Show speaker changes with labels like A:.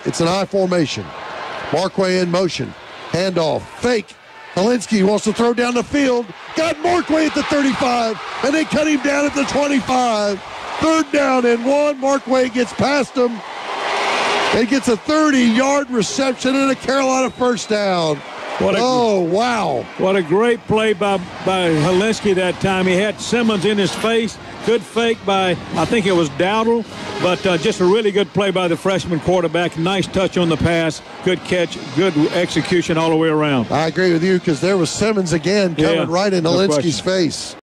A: It's an I formation. Markway in motion. Handoff. Fake. Hilinski wants to throw down the field. Got Markway at the 35, and they cut him down at the 25. 3rd down and 1. Markway gets past him. He gets a 30-yard reception and a Carolina first down. Wow.
B: What a great play by Hilinski that time. He had Simmons in his face. Good fake by, I think it was Dowdle, but just a really good play by the freshman quarterback. Nice touch on the pass. Good catch. Good execution all the way around.
A: I agree with you because there was Simmons again coming right in Hilinski's face.